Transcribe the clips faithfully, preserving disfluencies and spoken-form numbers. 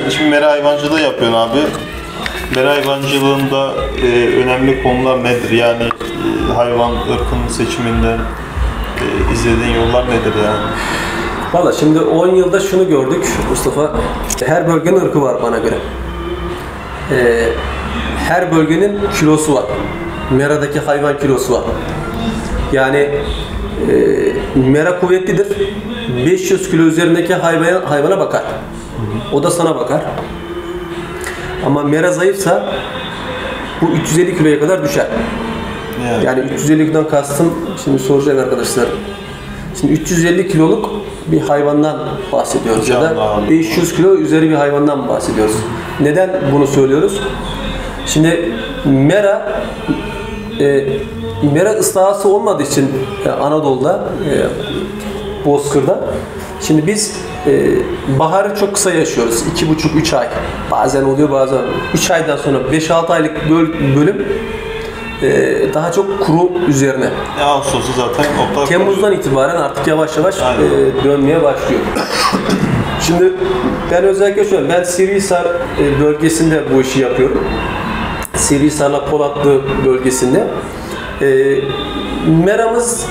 şimdi mera hayvancılığı yapıyorsun abi. Mera hayvancılığında e, önemli konular nedir? Yani e, hayvan ırkının seçiminden e, izlediğin yollar nedir yani? Valla şimdi on yılda şunu gördük Mustafa. Her bölgenin ırkı var bana göre. Ee, her bölgenin kilosu var. Mera'daki hayvan kilosu var. Yani e, Mera kuvvetlidir. beş yüz kilo üzerindeki hayvana, hayvana bakar. O da sana bakar. Ama Mera zayıfsa bu üç yüz elli kiloya kadar düşer. Yani, yani üç yüz elli kilodan kastım, şimdi soracak arkadaşlar. Şimdi üç yüz elli kiloluk bir hayvandan bahsediyoruz Canlı ya da abi. beş yüz kilo üzeri bir hayvandan bahsediyoruz. Neden bunu söylüyoruz? Şimdi Mera e, Mera ıslahası olmadığı için e, Anadolu'da e, Bozkır'da şimdi biz e, baharı çok kısa yaşıyoruz. iki buçuk üç ay. Bazen oluyor bazen. üç aydan sonra beş altı aylık böl, bölüm Ee, daha çok kuru üzerine. Ya Ağustos'u zaten ortak. Temmuz'dan itibaren artık yavaş yavaş e, dönmeye başlıyor. Şimdi ben özellikle şöyle, ben Sivrihisar e, bölgesinde bu işi yapıyorum. Sivrihisar'la Polatlı bölgesinde. E, meramız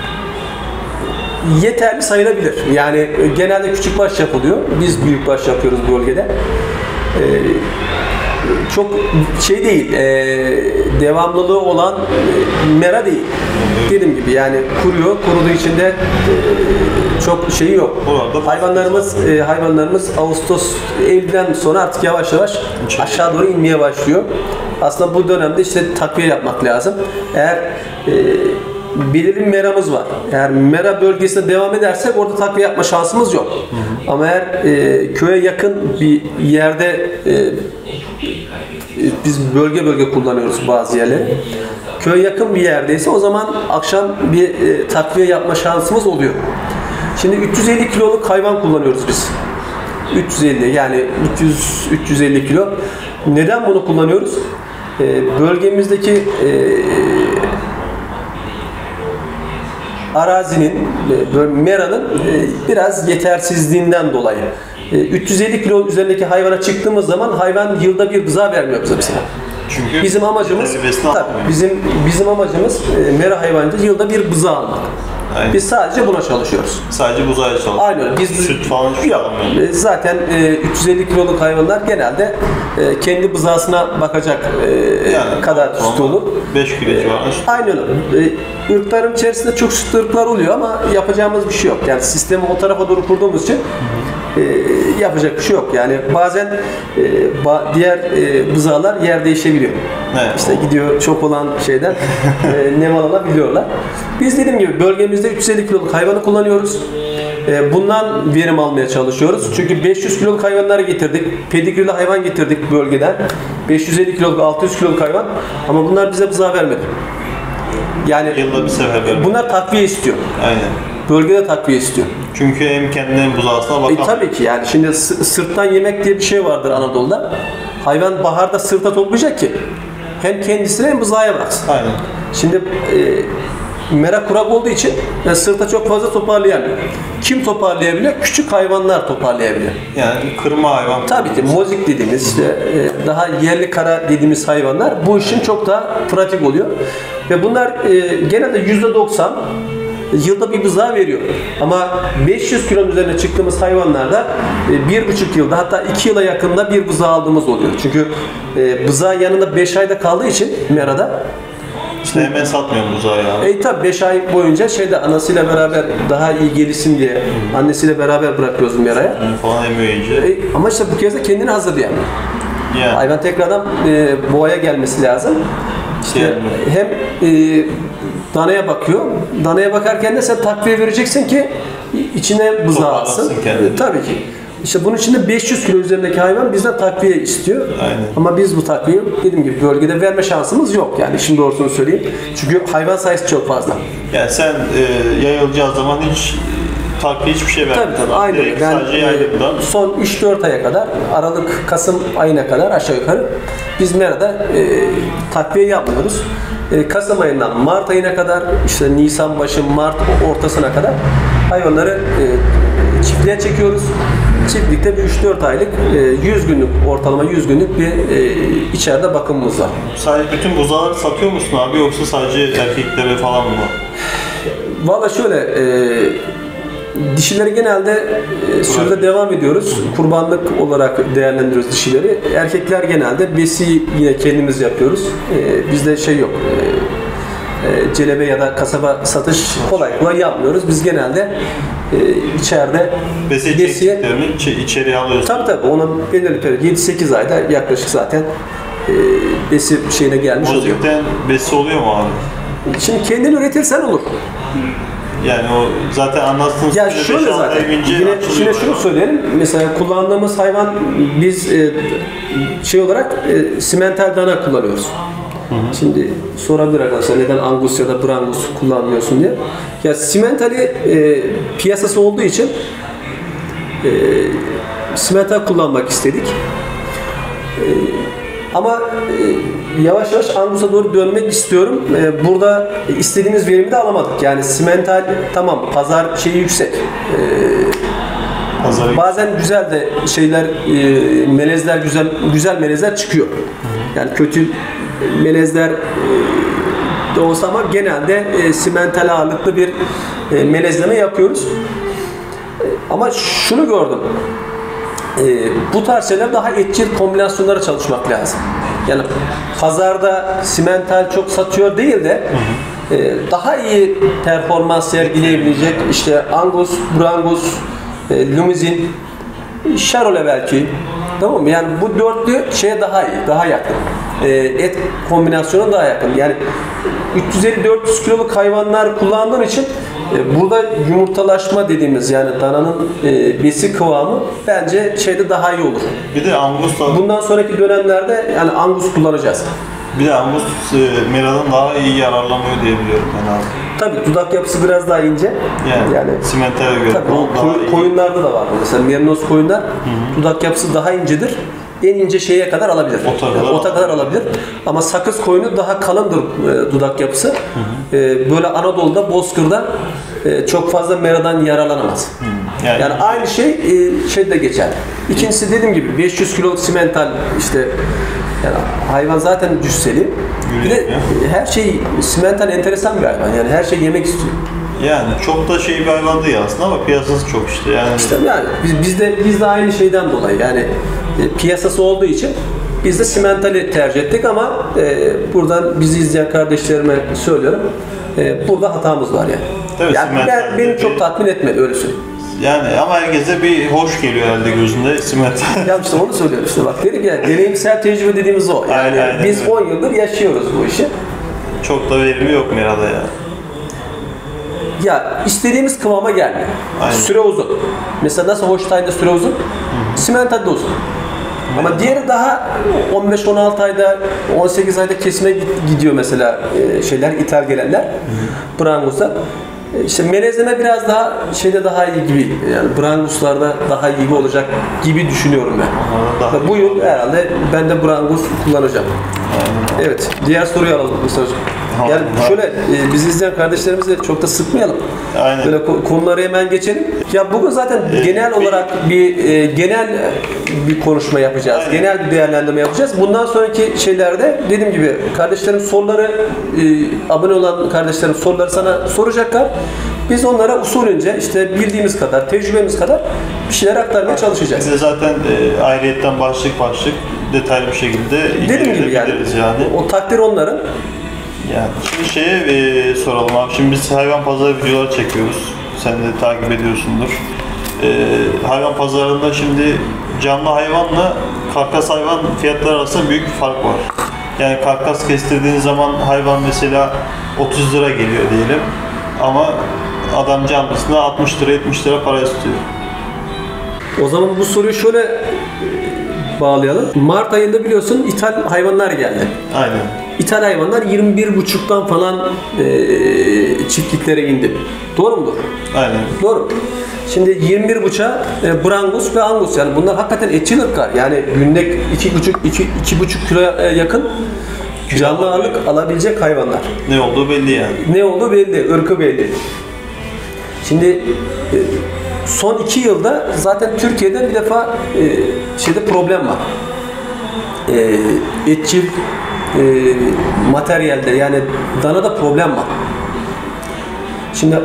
yeterli sayılabilir. Yani e, genelde küçük baş yapılıyor. Biz büyük baş yapıyoruz bölgede. E, çok şey değil, e, devamlılığı olan e, mera değil. Dediğim gibi yani kuruyor, kuruduğu için de e, çok şeyi yok. Hayvanlarımız e, hayvanlarımız Ağustos, Eylül'den sonra artık yavaş yavaş aşağı doğru inmeye başlıyor. Aslında bu dönemde işte takviye yapmak lazım. Eğer e, belirli bir meramız var. Eğer mera bölgesinde devam edersek orada takviye yapma şansımız yok. Hı hı. Ama eğer e, köye yakın bir yerde e, biz bölge bölge kullanıyoruz bazı yerleri. Köye yakın bir yerdeyse o zaman akşam bir e, takviye yapma şansımız oluyor. Şimdi üç yüz elli kiloluk hayvan kullanıyoruz biz. üç yüz elli yani üç yüz üç yüz elli kilo. Neden bunu kullanıyoruz? E, bölgemizdeki e, arazinin, meranın biraz yetersizliğinden dolayı. üç yüz elli kilo üzerindeki hayvana çıktığımız zaman hayvan yılda bir bıza vermiyor bize mesela. Çünkü bizim amacımız tabii, bizim bizim amacımız mera hayvancılığı yılda bir bıza almak. Aynen. Biz sadece buna çalışıyoruz. Sadece buzaya çalışıyoruz. Aynen. Biz süt falan yok. Zaten üç yüz elli kiloluk hayvanlar genelde kendi bızasına bakacak yani, kadar süt olur. beş kilo civarında. Aynen öyle. Irkların içerisinde çok sütlü ırklar oluyor ama yapacağımız bir şey yok. Yani sistemi o tarafa doğru kurduğumuz için e, yapacak bir şey yok. Yani bazen e, ba, diğer e, bızalar yer değişebiliyor. Evet. İşte gidiyor çok olan şeyden e, nem alabiliyorlar. Biz dediğim gibi bölgemizde üç yüz elli kiloluk hayvanı kullanıyoruz. E, bundan verim almaya çalışıyoruz. Çünkü beş yüz kiloluk hayvanları getirdik. Pedigrili hayvan getirdik bölgeden. beş yüz elli kiloluk, altı yüz kiloluk hayvan. Ama bunlar bize bıza vermedi. Yani yılda bir sefer vermedi. Bunlar takviye istiyor. Aynen. Bölgede takviye istiyor. Çünkü hem kendinin buzağısına bakamıyor. E, tabii ki yani şimdi sırttan yemek diye bir şey vardır Anadolu'da. Hayvan baharda sırta toplayacak ki hem kendisine hem buzağıya bıraksın. Aynen. Şimdi e, mera kurak olduğu için yani sırta çok fazla toparlayamıyor. Kim toparlayabiliyor? Küçük hayvanlar toparlayabiliyor. Yani kırma hayvan. Tabii ki mozik dediğimiz işte e, daha yerli kara dediğimiz hayvanlar bu işin çok daha pratik oluyor. Ve bunlar e, genelde yüzde doksan yılda bir bızağı veriyor. Ama beş yüz kilonun üzerine çıktığımız hayvanlarda e, bir buçuk yılda hatta iki yıla yakında bir bızağı aldığımız oluyor. Çünkü e, bızağı yanında beş ayda kaldığı için merada İşte hemen satmıyorum buzağı ya. E tabi beş ay boyunca şeyde anasıyla beraber daha iyi gelişsin diye hmm. annesiyle beraber bırakıyoruz meraya. Hmm, falan emiyor iyice. E, ama işte bu kez de kendini hazırlayamıyor. Yani. Hayvan tekrardan e, boğaya gelmesi lazım. İşte yani. Hem e, danaya bakıyor. Danaya bakarken de sen takviye vereceksin ki içine bızağı alsın. E, tabii ki. İşte bunun için de beş yüz kilo üzerindeki hayvan bizden takviye istiyor. Aynen. Ama biz bu takviyeyi dediğim gibi bölgede verme şansımız yok. Yani işin doğrusunu söyleyeyim. Çünkü hayvan sayısı çok fazla. Yani sen e, yayılacağı zaman hiç takviye hiçbir şey vermiyorsun. Tabii tabii. Aynen. Direkt ben sadece yaylımdan. Son üç dört aya kadar, Aralık, Kasım ayına kadar aşağı yukarı biz merada e, takviye yapmıyoruz. E, Kasım ayından Mart ayına kadar, işte Nisan başı, Mart ortasına kadar hayvanları e, çiftliğe çekiyoruz. Çiftlikte bir üç dört aylık e, yüz günlük, ortalama yüz günlük bir e, içeride bakımımız var. Sadece bütün buzağları satıyor musun abi, yoksa sadece erkeklere falan mı? Valla şöyle, e, dişileri genelde e, sürüde devam ediyoruz. Kurbanlık olarak değerlendiriyoruz dişileri. Erkekler genelde besi yine kendimiz yapıyoruz. E, bizde şey yok. E, e, celebe ya da kasaba satış kolay kolay yapmıyoruz. Biz genelde e, içeride Besi besiye çektiklerini içe- içeriye alıyorsun. tabii tabii onun belirli periyot yedi sekiz ayda yaklaşık zaten e, besi şeyine gelmiş oluyor. Mozikten besi oluyor mu abi? Şimdi kendini üretirsen olur. Yani o zaten anlattığınız Ya süreçte şöyle beş altı zaten, ay önce yine, açılıyor yine şunu bayağı. söyleyelim, mesela kullandığımız hayvan biz e, şey olarak e, simental dana kullanıyoruz. Şimdi sorabilir arkadaşlar neden Angus ya da Brangus kullanmıyorsun diye. Ya simentali e, piyasası olduğu için e, simental kullanmak istedik. E, ama e, yavaş yavaş Angus'a doğru dönmek istiyorum. E, burada istediğimiz verimi de alamadık. Yani simental tamam, pazar şeyi yüksek. E, Pazarı- bazen güzel de şeyler, e, melezler güzel güzel melezler çıkıyor. Yani kötü melezler e, de olsa ama genelde e, simental ağırlıklı bir e, melezleme yapıyoruz. E, ama şunu gördüm. E, bu tarz şeyler daha etçil kombinasyonlara çalışmak lazım. Yani pazarda simental çok satıyor değil de e, daha iyi performans sergileyebilecek işte Angus, Brangus, e, Limousin, Charolais belki. Tamam mı? Yani bu dörtlü şeye daha iyi, daha yakın. E, et kombinasyonu daha yakın. Yani üç yüz elli dört yüz kiloluk hayvanlar kullandığım için e, burada yumurtalaşma dediğimiz yani dananın e, besi kıvamı bence şeyde daha iyi olur. Bir de Angus da, Bundan sonraki dönemlerde yani Angus kullanacağız. bir de Angus e, Mera'dan daha iyi yararlanıyor diye biliyorum ben abi. Tabii dudak yapısı biraz daha ince. Yani, Yani simentale göre tabii o daha koy- iyi. koyunlarda da var. Mesela merinos koyunlar dudak yapısı daha incedir. En ince şeye kadar alabilir. Ota Yani kadar ota kadar alabilir. Ama sakız koyunu daha kalındır e, dudak yapısı. E, böyle Anadolu'da, Bozkır'da e, çok fazla meradan yararlanamaz. Yani, Yani aynı şey e, şeyde geçer. İkincisi dediğim gibi beş yüz kilo simental işte yani hayvan zaten cüsseli. Bir de Yürüyemiyor. her şey simental enteresan bir hayvan. Yani her şey yemek istiyor. yani çok da şey bir hayvan değil aslında ama piyasası çok işte. Yani İşte yani biz, biz de biz de aynı şeyden dolayı yani e, piyasası olduğu için biz de simentali tercih ettik ama e, buradan bizi izleyen kardeşlerime söylüyorum. E, burada hatamız var yani. Tabii yani ben, simental beni bir- çok tatmin etmedi öyle söyleyeyim. yani ama herkese bir hoş geliyor herhalde gözünde simental. Ya işte onu söylüyorum işte bak dedik ya deneyimsel tecrübe dediğimiz o. Yani Aynen, aynen, biz evet. on yıldır yaşıyoruz bu işi. Çok da verimi yok Mera'da ya. Ya istediğimiz kıvama gelmiyor. Aynen. Süre uzun. Mesela nasıl Holstein'de süre uzun? Simental'de uzun. Ama diğeri daha on beş on altı ayda, on sekiz ayda kesime gidiyor mesela e, şeyler, ithal gelenler. Brangus'ta. E, İşte melezleme biraz daha şeyde daha iyi gibi. Yani Brangus'larda daha iyi olacak gibi düşünüyorum ben. Onlardan daha Ve bu yıl herhalde ben de Brangus kullanacağım. Evet, diğer soruyu alalım Mustafa Hocam. Tamam. Yani şöyle, e, bizi izleyen kardeşlerimizi de çok da sıkmayalım. Aynen. Böyle ko- konulara hemen geçelim. Ya bugün zaten genel bir- olarak bir e, genel bir konuşma yapacağız. Aynen. Genel bir değerlendirme yapacağız. Bundan sonraki şeylerde dediğim gibi kardeşlerim soruları, e, abone olan kardeşlerim soruları sana soracaklar. Biz onlara usulünce işte bildiğimiz kadar, tecrübemiz kadar bir şeyler aktarmaya çalışacağız. Biz de zaten e, ayrıyetten başlık başlık detaylı bir şekilde Dediğim gibi yani, inceleyebiliriz yani. o takdir onların. Yani şimdi şeye e, soralım abi. Şimdi biz hayvan pazarı videoları çekiyoruz. Sen de takip ediyorsundur. E, hayvan pazarında şimdi canlı hayvanla karkas hayvan fiyatları arasında büyük bir fark var. Yani karkas kestirdiğin zaman hayvan mesela otuz lira geliyor diyelim. Ama adam canlısına altmış lira yetmiş lira para istiyor. O zaman bu soruyu şöyle e, bağlayalım. Mart ayında biliyorsun ithal hayvanlar geldi. Aynen. İthal hayvanlar yirmi bir buçuktan falan e, çiftliklere indi. Doğru mudur? Aynen. Doğru. Şimdi yirmi bir buçuğa e, Brangus ve Angus yani bunlar hakikaten etçil ırklar. Yani günlük iki buçuk iki buçuk kiloya e, yakın canlı ağırlık alabilecek hayvanlar. Ne olduğu belli yani. Ne oldu belli, ırkı belli. Şimdi e, son iki yılda zaten Türkiye'de bir defa e, şeyde problem var. E, etçil e, materyalde yani danada problem var. Şimdi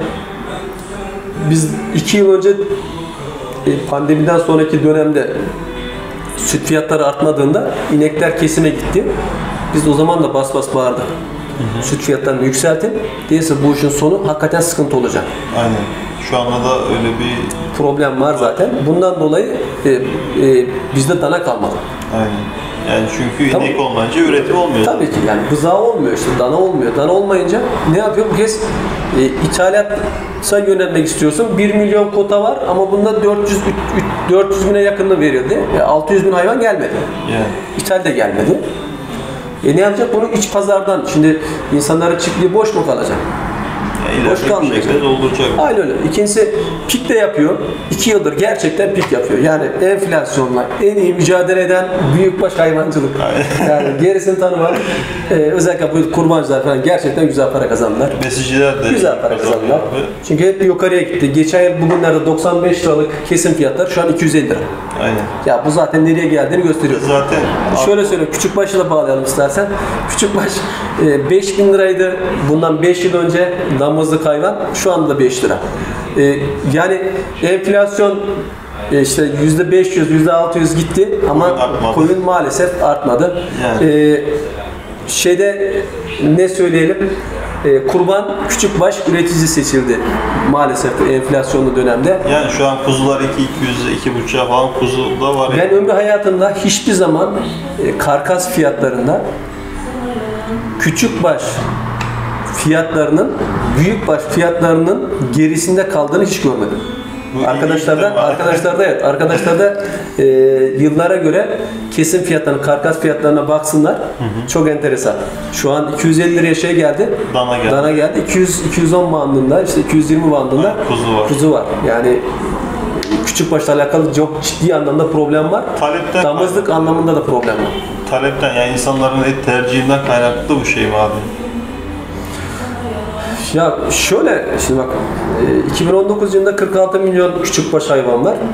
biz iki yıl önce e, pandemiden sonraki dönemde süt fiyatları artmadığında inekler kesime gitti. Biz de o zaman da bas bas bağırdık. Hı hı. Süt fiyatlarını yükseltin. Değilse bu işin sonu hakikaten sıkıntı olacak. Aynen. Şu anda da öyle bir problem var zaten. Bundan dolayı e, e, bizde dana kalmadı. Aynen. Yani çünkü Tamam. inek olmayınca üretim olmuyor. Tabii ki yani bızağı olmuyor işte, dana olmuyor. Dana olmayınca ne yapıyor? Bu kez e, ithalata yönelmek istiyorsun. bir milyon kota var ama bunda dört yüz dört yüz bine yakınını verildi. E, altı yüz bin hayvan gelmedi. Yani. İthal de gelmedi. E ne yapacak? Bunu iç pazardan. Şimdi insanların çiftliği boş mu kalacak? Yani boş kalmayacak. Dolduracak. Aynen öyle. İkincisi pik de yapıyor. İki yıldır gerçekten pik yapıyor. Yani enflasyonla en iyi mücadele eden büyükbaş hayvancılık. Yani gerisini tanımam. Ee, özellikle bu kurbancılar falan gerçekten güzel para kazandılar. Besiciler de güzel para kazandılar. Çünkü hep yukarıya gitti. Geçen yıl bugünlerde doksan beş liralık kesim fiyatlar şu an iki yüz elli lira. Aynen. Ya bu zaten nereye geldiğini gösteriyor. Zaten şöyle söyleyeyim, küçükbaşla da bağlayalım istersen. Küçükbaş beş bin liraydı bundan beş yıl önce damızlık hayvan, şu anda beş lira. E, yani enflasyon e, işte yüzde beş yüz, yüzde altı yüz gitti ama artmadı. koyun maalesef artmadı. Yani. E, şeyde ne söyleyelim? E, kurban küçükbaş üretici seçildi maalesef enflasyonlu dönemde. Yani şu an kuzular iki iki yüz iki buçuk falan kuzu da var. Ben yani. ömrü hayatımda hiçbir zaman e, karkas fiyatlarında küçükbaş fiyatlarının büyükbaş fiyatlarının gerisinde kaldığını hiç görmedim. Bu Arkadaşlarda, arkadaşlarda evet, arkadaşlarda e, yıllara göre kesim fiyatlarına, karkas fiyatlarına baksınlar. Hı hı. Çok enteresan. Şu an iki yüz elli liraya şey geldi. Dana geldi. Dana geldi. iki yüz iki yüz on bandında, işte iki yüz yirmi bandında ha, kuzu var. Kuzu var. Yani küçükbaşla alakalı çok ciddi anlamda problem var. Talepten damızlık anlamında da problem var. Talepten yani insanların et tercihinden kaynaklı bu şey mi abi? Ya şöyle, şimdi bak, iki bin on dokuz yılında kırk altı milyon küçükbaş hayvan var.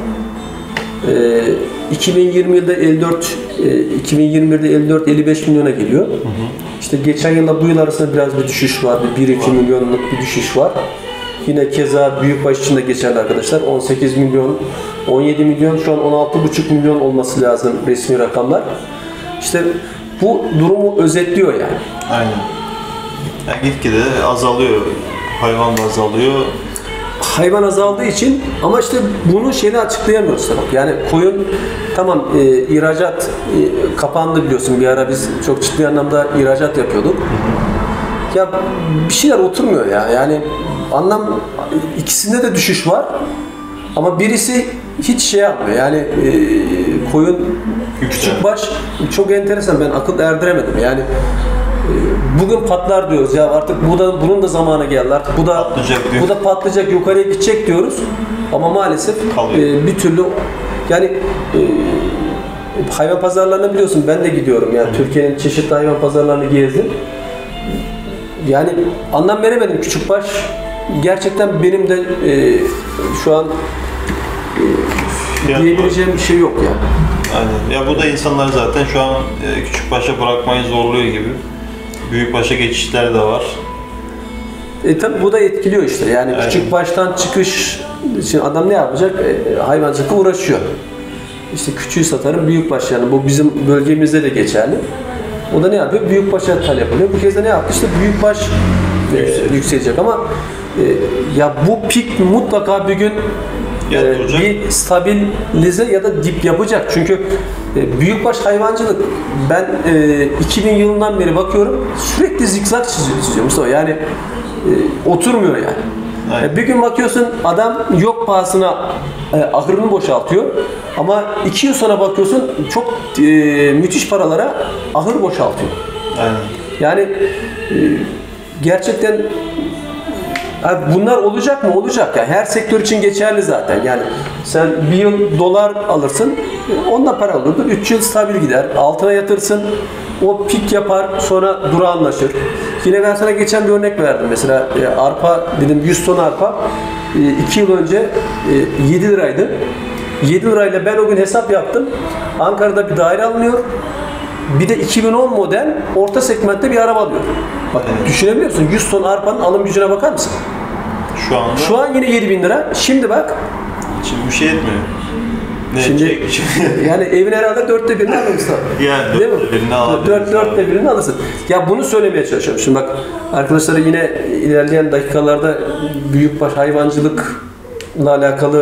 iki bin yirmi yılda elli dört, iki bin yirmi birde elli dört elli beş milyona geliyor. Hı hı. İşte geçen yılla bu yıl arasında biraz bir düşüş var, bir iki milyonluk bir düşüş var. Yine keza büyükbaş için de geçerli arkadaşlar. on sekiz milyon, on yedi milyon, şu an on altı buçuk milyon olması lazım resmi rakamlar. İşte bu durumu özetliyor yani. Aynen. Yani gitgide azalıyor, hayvan da azalıyor. Hayvan azaldığı için ama işte bunu şeyle açıklayamıyoruz. Yani koyun tamam e, ihracat e, kapandı biliyorsun, bir ara biz çok ciddi anlamda ihracat yapıyorduk. Hı hı. Ya bir şeyler oturmuyor ya, yani anlam, ikisinde de düşüş var ama birisi hiç şey yapmıyor yani e, koyun küçükbaş çok enteresan, ben akıl erdiremedim yani. Bugün patlar diyoruz ya, artık bu da, bunun da zamanı geldi artık, bu da bu da patlayacak, yukarıya gidecek diyoruz ama maalesef e, bir türlü yani e, hayvan pazarlarına biliyorsun ben de gidiyorum yani, Türkiye'nin çeşitli hayvan pazarlarını gezdim yani anlam veremedim. Küçükbaş gerçekten benim de e, şu an e, diyebileceğim bir şey yok yani. Aynen. Ya bu da insanlar zaten şu an e, küçükbaşa bırakmayı zorluyor gibi. Büyükbaşa geçişler de var. E tabi bu da etkiliyor işte. Yani aynen. Küçük baştan çıkış için adam ne yapacak? E, hayvancılıkla uğraşıyor. İşte küçüğü satarım, büyükbaş, yani bu bizim bölgemizde de geçerli. O da ne yapıyor? Büyükbaşa talep oluyor. Bu kez de ne yaptı? İşte büyükbaş e, yükselecek ama e, ya bu pik mutlaka bir gün e, bir stabilize ya da dip yapacak. Çünkü e, büyükbaş hayvancılık, ben e, iki bin yılından beri bakıyorum sürekli zikzak çiziyor Mustafa. Yani e, oturmuyor yani. E, bir gün bakıyorsun adam yok pahasına e, ahırını boşaltıyor ama iki yıl sonra bakıyorsun çok e, müthiş paralara ahır boşaltıyor. Aynen. Yani e, gerçekten bunlar olacak mı? Olacak. Yani her sektör için geçerli zaten. Yani sen bir yıl dolar alırsın, onunla para alırdır. Üç yıl stabil gider. Altına yatırsın, o pik yapar, sonra durağanlaşır. Yine ben sana geçen bir örnek verdim. Mesela e, arpa dedim, yüz ton arpa iki yıl önce e, yedi liraydı. yedi lirayla ben o gün hesap yaptım. Ankara'da bir daire alınıyor. Bir de iki bin on model orta segmentte bir araba alıyor. Bak Evet. düşünebiliyor musun? yüz ton arpanın alım gücüne bakar mısın? Şu anda Şu an yine yedi bin lira. Şimdi bak. şimdi bir şey etmiyor. Ne Şimdi edecek? yani evin herhalde dörtte birini almışsın. Yani Değil mi? dörtte birini alabiliriz Dört, dörtte abi. birini alırsın. Ya bunu söylemeye çalışıyorum. Şimdi bak arkadaşlara yine ilerleyen dakikalarda büyükbaş hayvancılıkla alakalı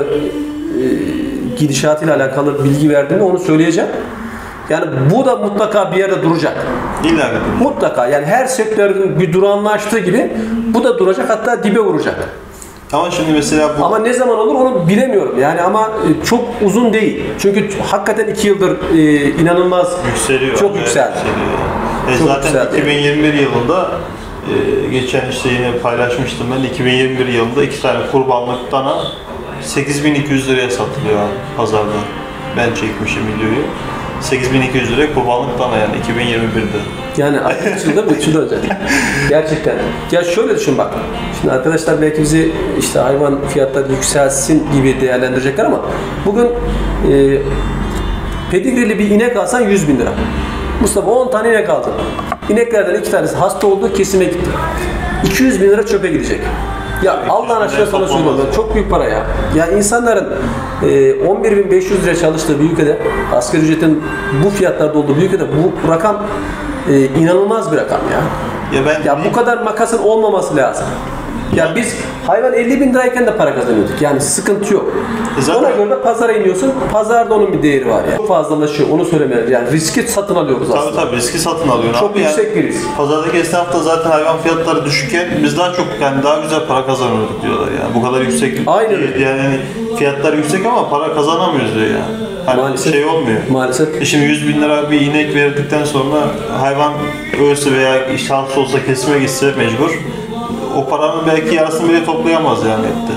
e, gidişatıyla alakalı bilgi verdiğimde onu söyleyeceğim. Yani bu da mutlaka bir yerde duracak. İlla ki. Mutlaka yani her sektörün bir durağanlaştığı gibi bu da duracak, hatta dibe vuracak. Ama şimdi mesela bu Ama ne zaman olur onu bilemiyorum. Yani ama e, çok uzun değil. Çünkü hakikaten iki yıldır e, inanılmaz yükseliyor. çok Evet, yükseldi. yükseliyor. E Çok zaten yükseldi. iki bin yirmi bir yılında e, geçen işte yine paylaşmıştım ben. iki bin yirmi bir yılında iki tane kurbanlık dana sekiz bin iki yüz liraya satılıyor pazarda. Ben çekmişim videoyu. sekiz bin iki yüz liraya kurbanlık dana yani iki bin yirmi birde. Yani üç yılda mı? üç yıl önce. Gerçekten. Ya şöyle düşün bak. Şimdi arkadaşlar belki bizi işte hayvan fiyatları yükselsin gibi değerlendirecekler ama bugün e, pedigrili bir inek alsan yüz bin lira. Mustafa on tane inek aldın. İneklerden iki tanesi hasta oldu, kesime gitti. iki yüz bin lira çöpe gidecek. Ya Allah'ın aşkına sana toplamaz söylüyorum. ya. Çok büyük para ya. Ya insanların e, on bir bin beş yüz liraya çalıştığı bir ülkede, asgari ücretin bu fiyatlarda olduğu bir ülkede bu rakam e, inanılmaz bir rakam ya. Ya ben Ya bu kadar makasın olmaması lazım. Ya biz hayvan elli bin lirayken de para kazanıyorduk. Yani sıkıntı yok. E zaten- Ona göre de pazara iniyorsun. Pazarda onun bir değeri var yani. Çok fazlalaşıyor. Onu söylemeye. Yani riski satın alıyoruz tabii aslında. tabii riski satın alıyorsun. Çok abi. yüksek yani, bir risk. Pazardaki esnaf da zaten hayvan fiyatları düşükken biz daha çok yani daha güzel para kazanıyorduk diyorlar yani. Bu kadar yüksek Aynen değil. öyle. Yani hani fiyatlar yüksek ama para kazanamıyoruz diyor yani. Hani Maalesef. şey olmuyor. Maalesef. E şimdi yüz bin lira bir inek verdikten sonra hayvan ölse veya işte hasta olsa kesime gitse mecbur. O paranın belki yarısını bile toplayamaz yani etti.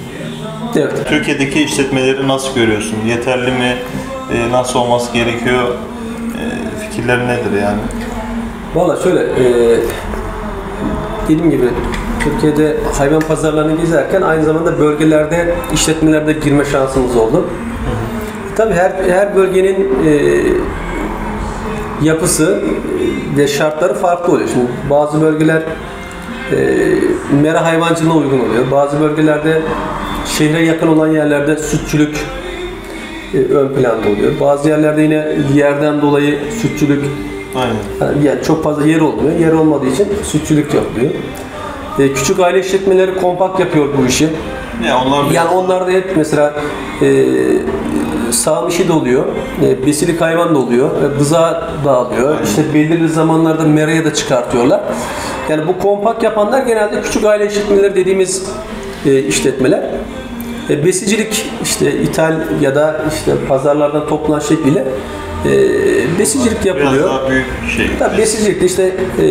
Evet. Türkiye'deki işletmeleri nasıl görüyorsun? Yeterli mi? E, nasıl olması gerekiyor? E, fikirlerin nedir yani? Valla şöyle, e, dediğim gibi Türkiye'de hayvan pazarlarını gezerken aynı zamanda bölgelerde, işletmelerde girme şansımız oldu. Hı hı. Tabii her her bölgenin e, yapısı ve şartları farklı oluyor. Şimdi bazı bölgeler e, mera hayvancılığına uygun oluyor. Bazı bölgelerde şehre yakın olan yerlerde sütçülük e, ön planda oluyor. Bazı yerlerde yine yerden dolayı sütçülük, Aynen. yani çok fazla yer olmuyor. Yer olmadığı için sütçülük yapılıyor. E, küçük aile işletmeleri kompakt yapıyor bu işi. Ya onlar Yani onlar da hep mesela e, sağım işi de oluyor, e, besilik hayvan da oluyor, e, bıza dağılıyor. Aynen. İşte belirli zamanlarda meraya da çıkartıyorlar. Yani bu kompakt yapanlar genelde küçük aile işletmeleri dediğimiz e, işletmeler. E, besicilik işte ithal ya da işte pazarlardan toplanan şekliyle e, besicilik biraz yapılıyor. daha büyük şey. Tabii besicilikte işte e,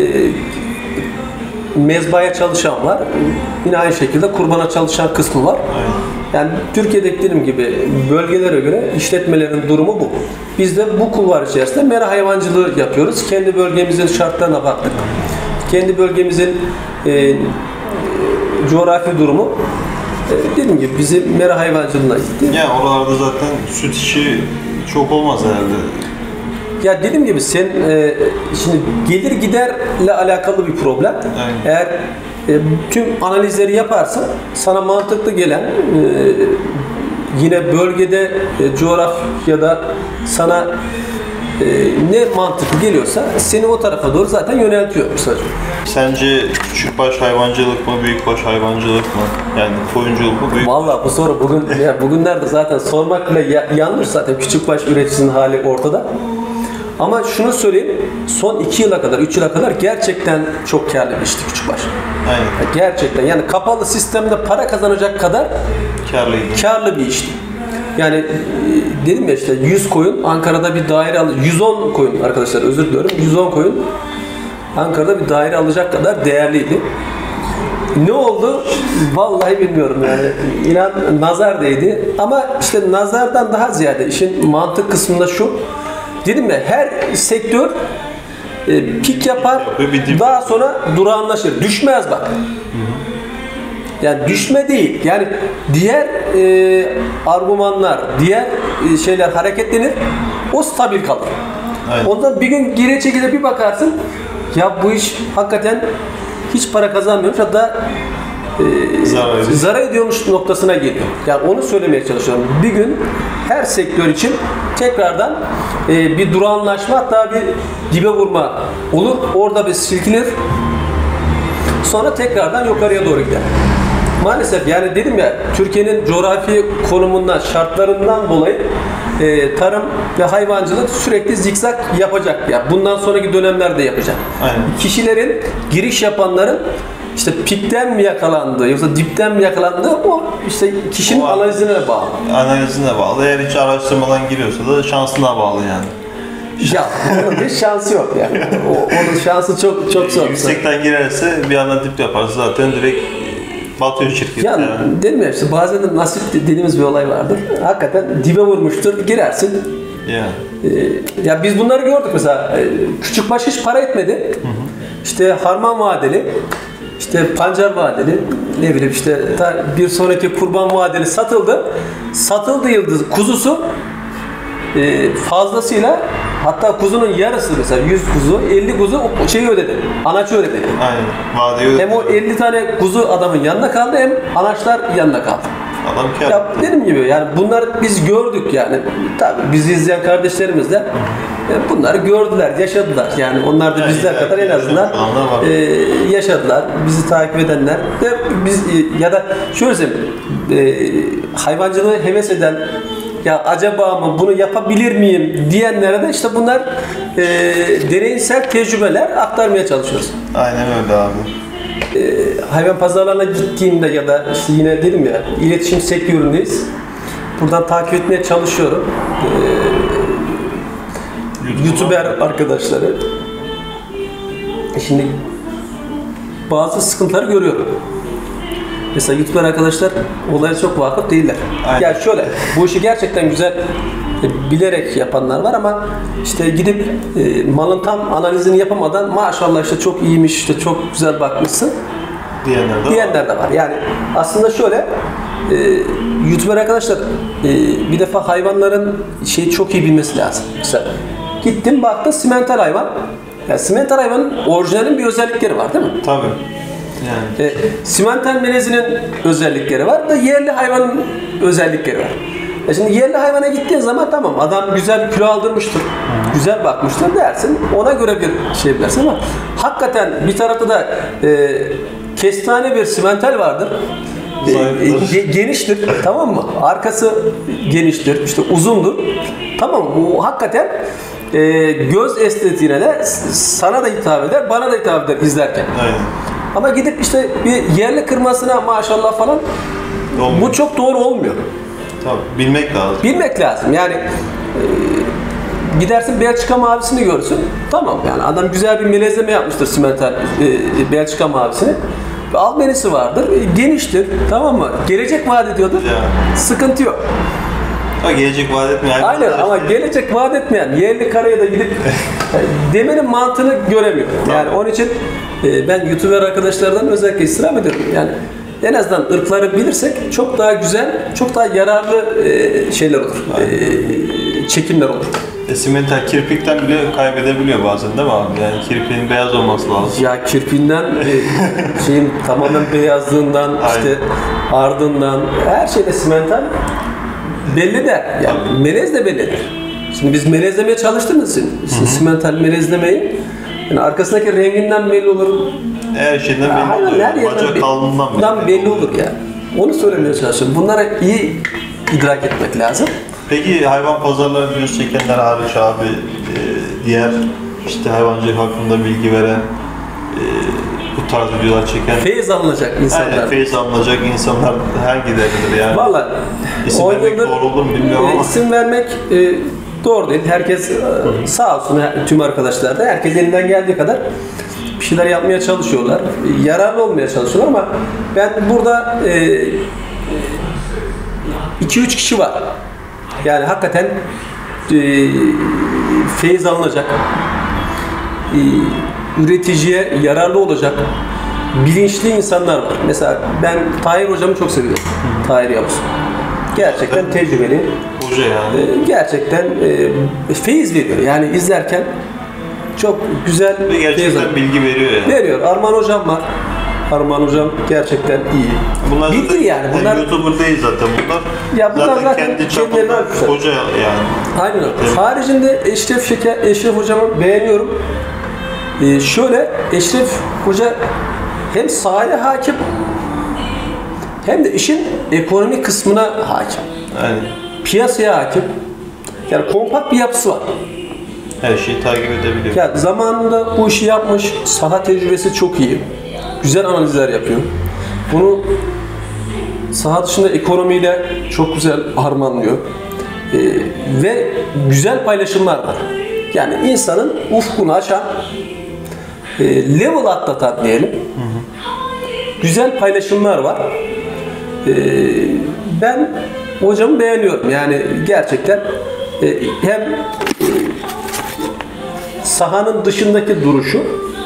mezbaya çalışan var. Yine aynı şekilde kurbana çalışan kısmı var. Aynen. Yani Türkiye'deki dediğim gibi bölgelere göre işletmelerin durumu bu. Biz de bu kulvar içerisinde mera hayvancılığı yapıyoruz. Kendi bölgemizin şartlarına baktık. Kendi bölgemizin e, coğrafi durumu e, dediğim gibi bizi mera hayvancılığına gitti. Ya oralarda zaten süt işi çok olmaz herhalde. Ya dediğim gibi sen e, şimdi gelir giderle alakalı bir problem. Aynen. Eğer e, tüm analizleri yaparsan sana mantıklı gelen e, yine bölgede e, coğrafyada sana e, ne mantıklı geliyorsa seni o tarafa doğru zaten yöneltiyor kısaca. Sence küçükbaş hayvancılık mı, büyükbaş hayvancılık mı? Yani koyunculuk mu, büyük? Vallahi bu soru bugün ya bugünlerde zaten sormak bile ya, yanlış zaten küçükbaş üreticisinin hali ortada. Ama şunu söyleyeyim, son iki yıla kadar, üç yıla kadar gerçekten çok kârlı bir işti küçükbaş. Aynen. Gerçekten yani kapalı sistemde para kazanacak kadar Kârlıydı. kârlı bir işti. Yani e, dedim ya işte yüz koyun Ankara'da bir daire al, yüz on koyun arkadaşlar özür diliyorum, yüz on koyun Ankara'da bir daire alacak kadar değerliydi. Ne oldu? Vallahi bilmiyorum yani. İnan nazar değdi. Ama işte nazardan daha ziyade işin mantık kısmında şu. Dedim ya her sektör e, pik yapar, Bir dip. daha sonra durağanlaşır. Düşmez bak. Yani düşme değil. Yani diğer e, argümanlar, diğer e, şeyler hareketlenir. O stabil kalır. Aynen. Ondan bir gün geri çekilir bir bakarsın. Ya bu iş hakikaten hiç para kazanmıyormuş. Hatta e, zarar, zarar ediyormuş noktasına geliyor. Yani onu söylemeye çalışıyorum. Bir gün her sektör için tekrardan e, bir durağanlaşma, hatta bir dibe vurma olur. Orada bir silkinir. Sonra tekrardan yukarıya doğru gider. Maalesef yani dedim ya, Türkiye'nin coğrafi konumundan, şartlarından dolayı e, tarım ve hayvancılık sürekli zikzak yapacak. Ya bundan sonraki dönemlerde yapacak. Aynen. Kişilerin, giriş yapanların işte pikten mi yakalandığı yoksa dipten mi yakalandığı, o işte kişinin O analizine bağlı. Analizine bağlı. Eğer hiç araştırmadan giriyorsa da şansına bağlı yani. Ya onun bir şansı yok yani. O, onun şansı çok çok zor. Yüksekten girerse bir anda dip yaparsa zaten direkt batıyor şirket. Yani, yani. dedim ya işte bazen de nasip dediğimiz bir olay vardır. Hakikaten dibe vurmuştur, girersin. Yani. Ee, ya biz bunları gördük mesela. Ee, küçükbaş hiç para etmedi. Hı hı. İşte Harman vadeli, işte Pancar vadeli, ne bileyim işte bir sonraki Kurban vadeli satıldı. Satıldı yıldız kuzusu e, fazlasıyla, hatta kuzunun yarısı mesela yüz kuzu, elli kuzu o şeyi ödedi. Anaçı ödedi. Aynen. Vadeyi Hem o elli tane kuzu adamın yanına kaldı, hem anaçlar yanına kaldı. Adam kâr. Ya dediğim gibi yani bunları biz gördük yani. Tabii bizi izleyen kardeşlerimiz de e, bunları gördüler, yaşadılar. Yani onlar da Yani bizler kadar en azından e, yaşadılar. Bizi takip edenler de biz e, ya da şöyle söyleyeyim, e, hayvancılığı heves eden, ya acaba mı bunu yapabilir miyim diyenlere de işte bunlar e, deneysel tecrübeler aktarmaya çalışıyoruz. Aynen öyle abi. E, hayvan pazarlarına gittiğimde ya da işte yine dedim ya, iletişim sektöründeyiz. Buradan takip etmeye çalışıyorum. E, YouTuber arkadaşları. Şimdi bazı sıkıntıları görüyorum. Mesela YouTuber arkadaşlar olaya çok vakıf değiller. Aynen. Ya şöyle, bu işi gerçekten güzel e, bilerek yapanlar var ama işte gidip e, malın tam analizini yapamadan maşallah işte çok iyiymiş, işte çok güzel bakmışsın diyenler de, diyenler de var. Yani aslında şöyle, e, YouTuber arkadaşlar e, bir defa hayvanların şeyi çok iyi bilmesi lazım. Mesela gittim baktım simental hayvan. Yani simental hayvanın orijinalin bir özellikleri var değil mi? tabii. Yani. E, simental melezinin özellikleri var da yerli hayvanın özellikleri var. E şimdi yerli hayvana gittiğin zaman tamam, adam güzel bir kilo aldırmıştır, hmm. güzel bakmıştır dersin, ona göre bir şey bilirsin ama hakikaten bir tarafta da e, kestane bir simental vardır. E, e, geniştir, tamam mı? Arkası geniştir, işte uzundur. Tamam, bu hakikaten e, göz estetiğine de sana da hitap eder, bana da hitap eder izlerken. Aynen. Ama gidip işte bir yerli kırmasına maşallah falan olmuyor. Bu çok doğru olmuyor. Tabii, bilmek lazım. Bilmek lazım. Yani e, gidersin Belçika mavisini görsün. Tamam yani adam güzel bir melezleme yapmıştır simental e, Belçika mavisini. Albenisi vardır, e, geniştir, tamam mı? Gelecek vaat ediyordur. Ya. Sıkıntı yok. Ha, gelecek vaat etmeyen. Aynen ama işte gelecek vaat etmeyen yerli karaya da gidip demenin mantığını göremiyor. Yani onun için e, ben YouTuber arkadaşlardan özellikle istirham ediyorum. Yani en azından ırkları bilirsek çok daha güzel, çok daha yararlı e, şeyler olur. E, çekimler olur. E, simental kirpikten bile kaybedebiliyor bazen değil mi abi? Yani kirpiğin beyaz olması lazım. Ya kirpiğinden, e, şeyin tamamen beyazlığından, işte ardından, her şeyde simental belli de. Yani melez de bellidir. Şimdi biz melezlemeye çalıştığımız için, işte simental melezlemeyi, yani arkasındaki renginden belli olur. Her şeyden belli Aynen, oluyor. her yerden Bacak belli, kalınlığından belli, belli olur ya. Yani. Onu söylemeye çalışıyorum. Bunları iyi idrak etmek lazım. Peki hayvan pazarları videosu çekenler hariç abi, e, diğer işte hayvancılık hakkında bilgi veren, e, bu tarz videolar çeken, feyiz alınacak insanlar. Aynen, feyiz alınacak insanlar hangileri yani? Valla isim vermek doğru olur mu bilmiyorum e, ama. İsim vermek e, doğru değil. Herkes e, sağ olsun, tüm arkadaşlar da herkes elinden geldiği kadar bir şeyler yapmaya çalışıyorlar. Yararlı olmaya çalışıyorlar ama ben burada iki üç kişi var. Yani hakikaten e, feyiz alınacak, e, üreticiye yararlı olacak, bilinçli insanlar var. Mesela ben Tahir hocamı çok seviyorum. Tahir Yavuz. Gerçekten tecrübeli. Hoca yani. E, gerçekten e, feyiz veriyor. Yani izlerken çok güzel Ve feyiz gerçekten alıyor. bilgi veriyor yani. Veriyor. Arman hocam var. Arman hocam gerçekten iyi. Bunlar Bilgi zaten, yani. Bunlar YouTuber değil zaten bunlar. Ya bunlar zaten kendi kendilerine çapında ait. hoca yani. aynen öyle. Evet. Haricinde Eşref Şeker, Eşref hocamı beğeniyorum. Ee, şöyle Eşref hoca hem sahaya hakim hem de işin ekonomi kısmına hakim. Aynen. Piyasaya hakim. Yani kompakt bir yapısı var. Her şeyi takip edebiliyor. Ya zamanında bu işi yapmış, saha tecrübesi çok iyi. Güzel analizler yapıyor. Bunu saha dışında ekonomiyle çok güzel harmanlıyor. Ee, ve güzel paylaşımlar var. Yani insanın ufkunu açan, e, level atlatan diyelim. Hı hı. Güzel paylaşımlar var. Ee, ben hocamı beğeniyorum. Yani gerçekten e, hem e, sahanın dışındaki duruşu,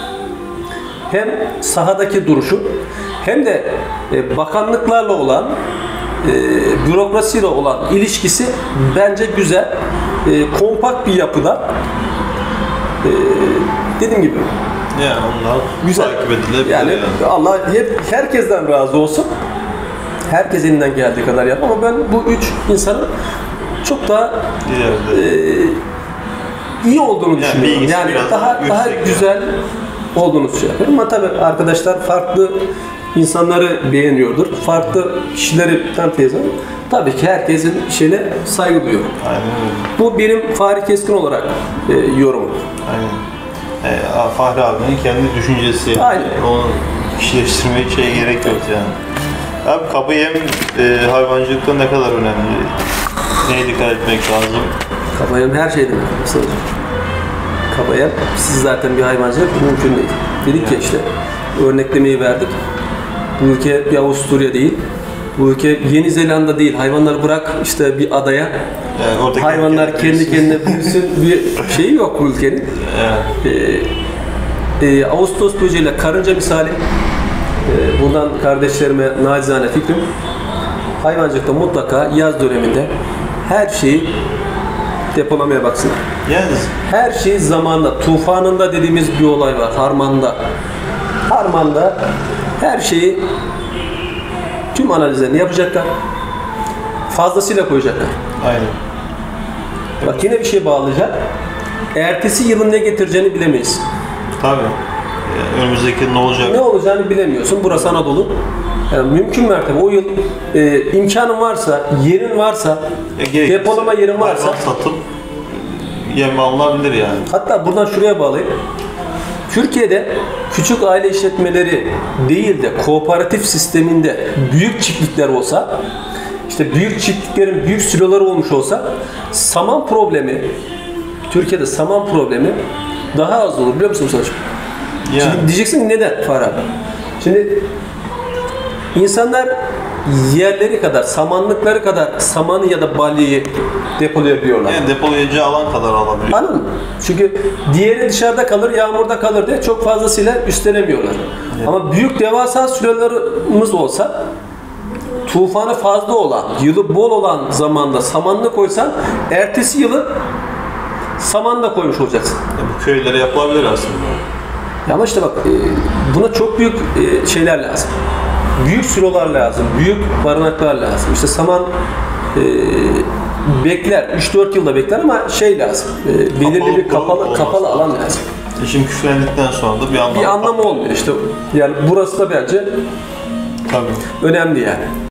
hem sahadaki duruşu, hem de e, bakanlıklarla olan, e, bürokrasiyle olan ilişkisi bence güzel, e, kompakt bir yapıda. E, dediğim gibi. Yani onlar güzel. takip edilebilir. Yani, yani. Allah hep herkesten razı olsun. Herkes elinden geldiği kadar yap. Ama ben bu üç insanın çok daha e, iyi olduğunu yani düşünüyorum. Yani daha daha güzel yani. olduğunu şey yapıyorum. Ama tabii arkadaşlar farklı insanları beğeniyordur. Farklı kişileri tanıtıyor. Tabii ki herkesin şeyine saygı duyuyorum. Aynen öyle. Bu benim Fahri Keskin olarak e, yorumum. Aynen. E, Fahri abinin kendi düşüncesi. Aynen. Onu kişileştirmeye şeye gerek yok yani. Abi kabı yem e, hayvancılıkta ne kadar önemli? Neye dikkat etmek lazım? Kaba yem her şey demek. Mesela kaba yem, siz zaten bir hayvancılık mümkün değil. Dedik ya işte, örneklemeyi verdik. Bu ülke bir Avusturya değil. Bu ülke Yeni Zelanda değil. Hayvanları bırak işte bir adaya. Yani hayvanlar kendi kendine büyüsün bir şeyi yok bu ülkenin. Evet. Ee, e, Ağustos böceğiyle karınca misali. Ee, buradan kardeşlerime nacizane fikrim. Hayvancılıkta mutlaka yaz döneminde her şeyi depolamaya baksınlar. Yani Her şey zamanında. Tufanında dediğimiz bir olay var. Harmanda. Harmanda her şeyi tüm analizlerini yapacaklar. Fazlasıyla koyacaklar. aynen. Bak yine bir şey bağlayacak. Ertesi yılın ne getireceğini bilemeyiz. Tabii. Yani önümüzdeki ne olacak? Ne olacağını bilemiyorsun. Burası Anadolu. Yani mümkün mertebe o yıl e, imkanın varsa, yerin varsa, E, depolama yerin varsa hayvan satıp yem alınabilir yani. hatta buradan şuraya bağlayayım. Türkiye'de küçük aile işletmeleri değil de kooperatif sisteminde büyük çiftlikler olsa, işte büyük çiftliklerin büyük siloları olmuş olsa saman problemi, Türkiye'de saman problemi daha az olur biliyor musun Musa'cığım? Yani. Şimdi diyeceksin ki neden Farah? Şimdi insanlar yerleri kadar, samanlıkları kadar samanı ya da balyayı depolayabiliyorlar. Yani depolayacağı alan kadar alabiliyor. Anladın mı? Çünkü diğeri dışarıda kalır, yağmurda kalır diye çok fazlasıyla üstlenemiyorlar. Evet. Ama büyük devasa sürelerimiz olsa, tufanı fazla olan, yılı bol olan zamanda samanını koysan, ertesi yılı saman da koymuş olacaksın. Yani bu köylere yapılabilir aslında. Ya ama işte bak, buna çok büyük şeyler lazım. Büyük silolar lazım, büyük barınaklar lazım. İşte saman e, bekler, üç dört yılda bekler ama şey lazım, e, belirli Kapalı, bir kapalı kapalı alan lazım. E şimdi küflendikten sonra da bir anlamı Bir anlamı olmuyor işte. Yani burası da bence tabii. önemli yani.